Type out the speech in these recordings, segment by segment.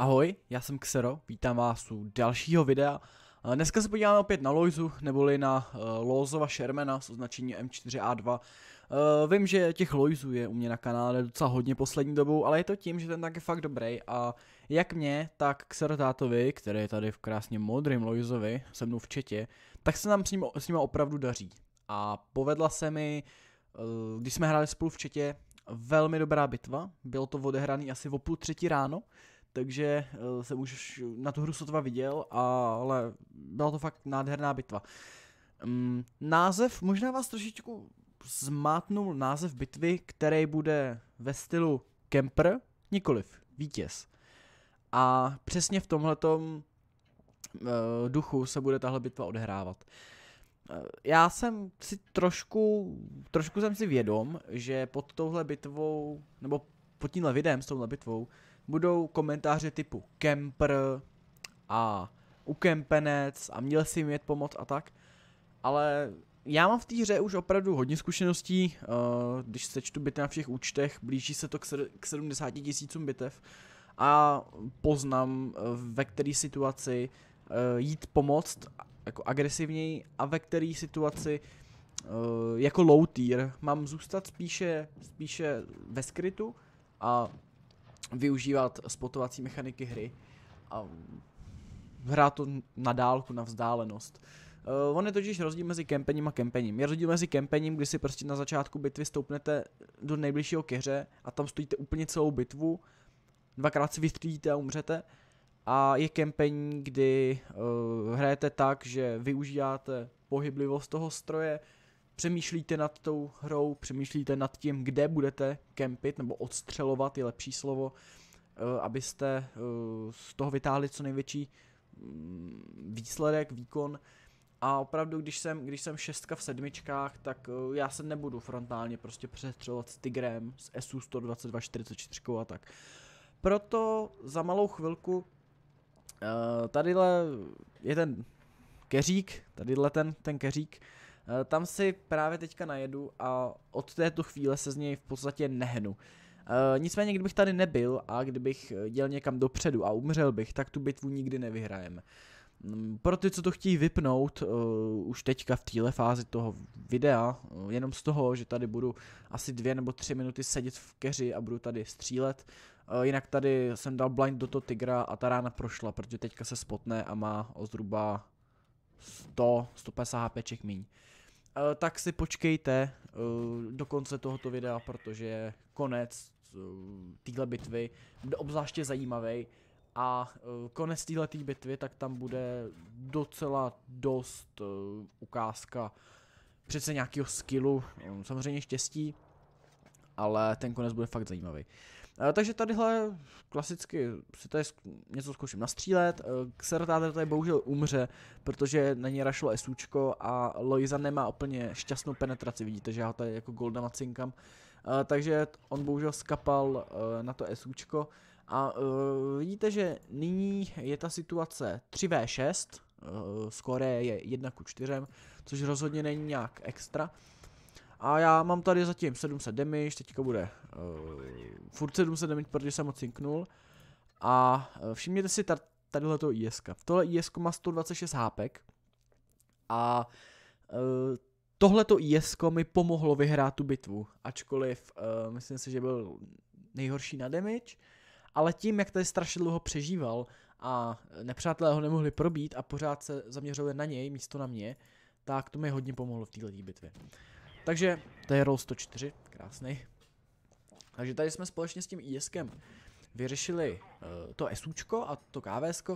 Ahoj, já jsem Xero, vítám vás u dalšího videa. Dneska se podíváme opět na Loisu, neboli na Lozova Shermana s označením M4A2. Vím, že těch Loisů je u mě na kanále docela hodně poslední dobou, ale je to tím, že ten tak je fakt dobrý a jak mě, tak Xerotátovi, který je tady v krásně modrým Loisovi, se mnou v chatě, tak se nám s ním opravdu daří. A povedla se mi, když jsme hráli spolu v chatě, velmi dobrá bitva, bylo to odehraný asi o 2:30 ráno. Takže jsem už na tu hru sotva viděl, ale byla to fakt nádherná bitva. Název, možná vás trošičku zmátnul název bitvy, který bude ve stylu Kemper, nikoliv vítěz. A přesně v tomhletom duchu se bude tahle bitva odehrávat. Já jsem si trošku jsem si vědom, že pod touhle bitvou, nebo pod tímhle videem s touhle bitvou, budou komentáře typu Kemper a ukempenec a měl si mít pomoc a tak. Ale já mám v té hře už opravdu hodně zkušeností, když sečtu bitvy na všech účtech, blíží se to k 70 000 bitev a poznám, ve které situaci jít pomoct jako agresivněji a ve které situaci jako low tier mám zůstat spíše ve skrytu a využívat spotovací mechaniky hry a hrát to na dálku, na vzdálenost. On je totiž rozdíl mezi kempením a kempením. Je rozdíl mezi kempením, kdy si prostě na začátku bitvy stoupnete do nejbližšího keře a tam stojíte úplně celou bitvu, dvakrát si vystřílíte a umřete. A je kempení, kdy hrajete tak, že využíváte pohyblivost toho stroje, přemýšlíte nad tou hrou, přemýšlíte nad tím, kde budete kempit, nebo odstřelovat je lepší slovo, abyste z toho vytáhli co největší výsledek, výkon. A opravdu, když jsem 6 v 7, tak já se nebudu frontálně prostě přestřelovat s Tigrem, s SU 122-44 a tak. Proto za malou chvilku tadyhle je ten keřík, ten keřík, tam si právě teďka najedu a od této chvíle se z něj v podstatě nehnu. Nicméně, kdybych tady nebyl a kdybych jel někam dopředu a umřel bych, tak tu bitvu nikdy nevyhrajeme. Pro ty, co to chtějí vypnout, už teďka v téhle fázi toho videa, jenom z toho, že tady budu asi 2 nebo 3 minuty sedět v keři a budu tady střílet. Jinak tady jsem dal blind do toho Tigra a ta rána prošla, protože teďka se spotne a má o zhruba 100-150 HPček míň. Tak si počkejte do konce tohoto videa, protože konec téhle bitvy bude obzvláště zajímavý a konec téhleté bitvy, tak tam bude docela dost ukázka přece nějakého skillu, samozřejmě štěstí, ale ten konec bude fakt zajímavý. Takže tadyhle klasicky si tady něco zkouším nastřílet. Xerotátor tady bohužel umře, protože na něj rašlo SUčko a Loisa nemá úplně šťastnou penetraci, vidíte, že já ho tady jako golda macinkám. Takže on bohužel skapal na to SUčko a vidíte, že nyní je ta situace 3v6, skóre je 1:4, což rozhodně není nějak extra. A já mám tady zatím 700 damage, teďka bude furt 700 damage, protože jsem ho cinknul. A všimněte si tadyhleto ISK. Tohle ISK má 126 HPek. A tohleto ISK mi pomohlo vyhrát tu bitvu. Ačkoliv myslím si, že byl nejhorší na damage. Ale tím, jak tady strašně dlouho přežíval a nepřátelé ho nemohli probít a pořád se zaměřovali na něj místo na mě, tak to mi hodně pomohlo v této bitvě. Takže to je roll 104, krásný. Takže tady jsme společně s tím ISkem vyřešili to SUčko a to KVsko.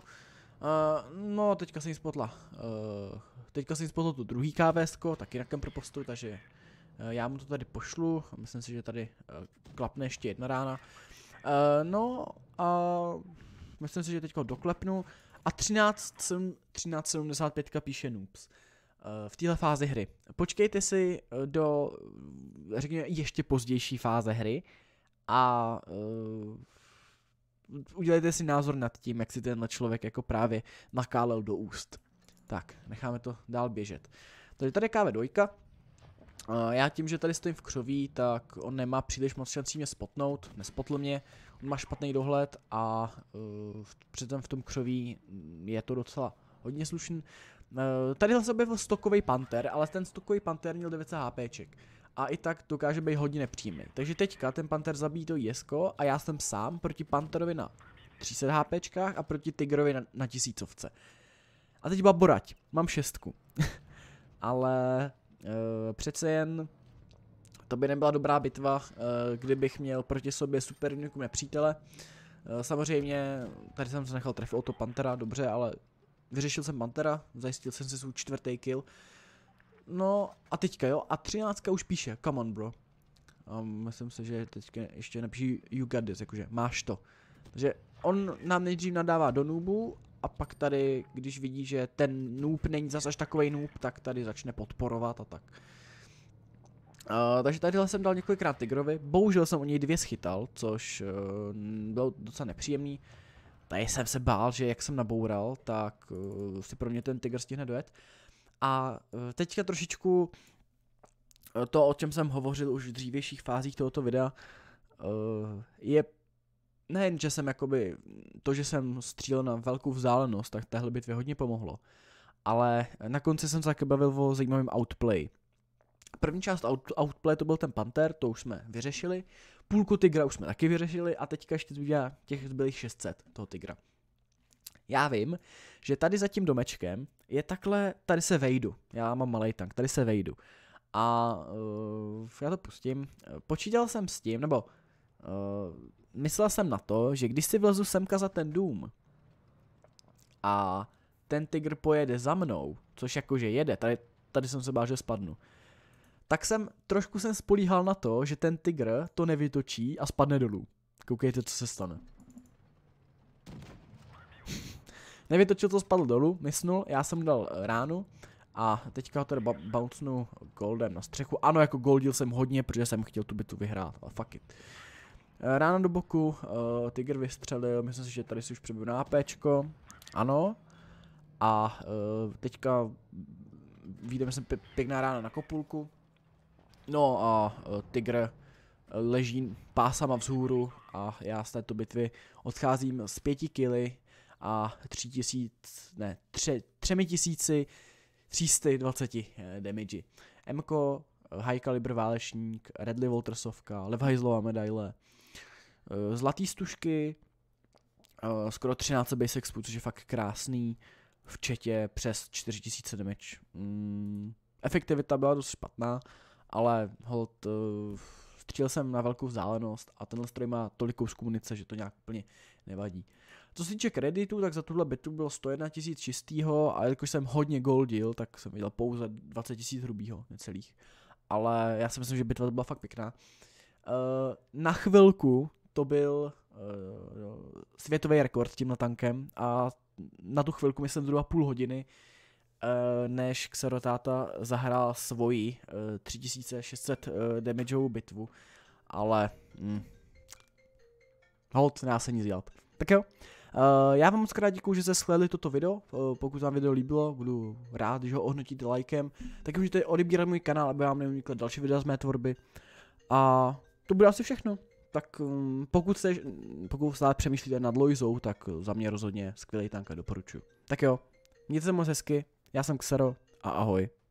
No teďka jsem jim spotla. Teďka jsem spotl to druhý KVsko, taky na kemper postu, takže já mu to tady pošlu. Myslím si, že tady klapne ještě jedna rána. No a myslím si, že teďka ho doklepnu. A 1375 píše noobs. V téhle fázi hry. Počkejte si do, řekněme, ještě pozdější fáze hry a udělejte si názor nad tím, jak si tenhle člověk jako právě nakálel do úst. Tak, necháme to dál běžet. Takže tady je KV2. Já tím, že tady stojím v křoví, tak on nemá příliš moc šancí mě spotnout, nespotl mě, on má špatný dohled a přitom v tom křoví je to docela hodně slušný. Tadyhle se objevil stokový panter, ale ten stokový panter měl 900 HPček. A i tak dokáže být hodně nepříjemný. Takže teďka ten panter zabíjí to jesko a já jsem sám proti panterovi na 300 HPčkách a proti tigrovi na 1000. A teď baborať, mám 6. Ale přece jen to by nebyla dobrá bitva, kdybych měl proti sobě super unikum nepřítele. Samozřejmě, tady jsem se nechal trefit o to pantera, dobře, ale vyřešil jsem pantera, zajistil jsem si svůj 4. kill. No a teďka jo, a 13 už píše, come on bro. A myslím si, že teďka ještě napíše you got this, jakože máš to. Takže on nám nejdřív nadává do noobu a pak tady, když vidí, že ten noob není zas až takovej noob, tak tady začne podporovat a tak. Takže tadyhle jsem dal několikrát tigrovi, bohužel jsem o něj 2 schytal, což bylo docela nepříjemný. Tady jsem se bál, že jak jsem naboural, tak si pro mě ten tygr stihne dojet. A teďka trošičku to, o čem jsem hovořil už v dřívějších fázích tohoto videa, je nejen, že jsem jakoby, to, že jsem střílel na velkou vzdálenost, tak téhle bitvě hodně pomohlo. Ale na konci jsem se taky bavil o zajímavém outplay. První část outplay to byl ten panter, to už jsme vyřešili. Půlku tygra už jsme taky vyřešili a teďka ještě zbývá těch zbylých 600 toho tygra. Já vím, že tady za tím domečkem je takhle, tady se vejdu, já mám malej tank, tady se vejdu. A já to pustím, počítal jsem s tím, nebo myslel jsem na to, že když si vlezu semka za ten dům a ten tygr pojede za mnou, což jakože jede, tady jsem se bál, že spadnu, tak jsem trošku spolíhal na to, že ten tygr to nevytočí a spadne dolů. Koukejte, co se stane. Nevytočil to, spadl dolů, mysnul, já jsem dal ránu a teďka ho tady bouncenu goldem na střechu. Ano, jako goldil jsem hodně, protože jsem chtěl tu bitvu vyhrát, ale fuck it. Rána do boku, tygr vystřelil, myslím si, že tady si už přebyl na APčko, ano. A teďka vidíme sem pěkná rána na kopulku. No a tygr leží pásama vzhůru a já z této bitvy odcházím s 5 killy a 3320 damage. Mko, high caliber válečník, Redley Waltersovka, Levhajzlova medaile, zlatý stužky, skoro 13 base expu, což je fakt krásný, včetně přes 4000 damage. Efektivita byla dost špatná, ale hold, střílel jsem na velkou vzdálenost a tenhle stroj má tolik kousku munice, že to nějak úplně nevadí. Co se týče kreditu, tak za tuhle bitvu bylo 101 000 čistýho a jelikož jsem hodně goldil, tak jsem viděl pouze 20 000 hrubýho, necelých. Ale já si myslím, že bitva to byla fakt pěkná. Na chvilku to byl světový rekord s tímhle tankem a na tu chvilku myslím zhruba půl hodiny, než Xerotata zahrál svoji 3600 damageovou bitvu, ale hold, nedá se nic dělat. Tak jo, já vám moc krát děkuju, že jste shlédli toto video, pokud vám video líbilo, budu rád, když ho ohodnotíte lajkem, tak můžete odebírat můj kanál, aby vám neunikly další videa z mé tvorby a to bude asi všechno. Tak pokud stále přemýšlíte nad Loizou, tak za mě rozhodně skvělý tank a doporučuji. Tak jo, mějte se moc hezky, já jsem Xero a ahoj.